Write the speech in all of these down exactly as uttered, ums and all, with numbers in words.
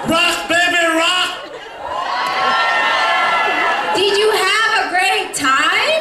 Rock, baby, rock! Did you have a great time?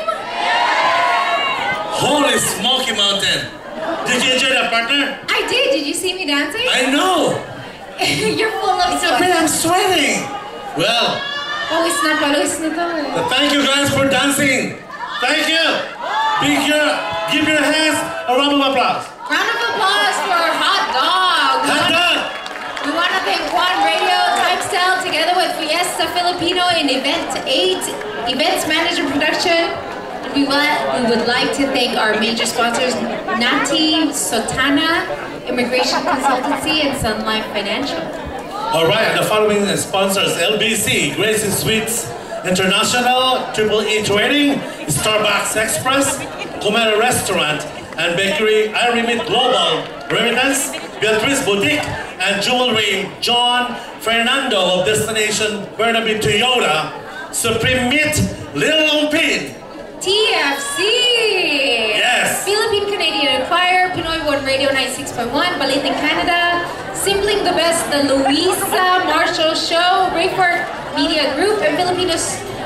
Holy Smoky Mountain! Did you enjoy that, partner? I did. Did you see me dancing? I know! You're full of sweat. Man, I'm sweating! Well, Pawis na pawis na to eh. thank you guys for dancing! Thank you! Big your, give your hands a round of applause! Round of applause for Hot Dog. We Hot wanna- dog! We want to thank Juan Radio Lifestyle together with Fiesta Filipino and Event eight Events Management Production. And we, wa- we would like to thank our major sponsors, Nati Sotana, Immigration Consultancy, and Sun Life Financial. Alright, the following sponsors: L B C, Gracie Sweets International, Triple E Trading, Starbucks Express, Comero Restaurant and Bakery, iRemit Global Remittance, Beatrice Boutique, and Jewelry John Fernando of Destination Burnaby Toyota, Supreme Meat, Little Pin. T F C! Yes! Philippine Canadian Choir, Pinoy One Radio ninety-six point one, Baliting Canada, Simpling the Best, the Louisa Marshall Show, Rayford Media Group, and Filipinos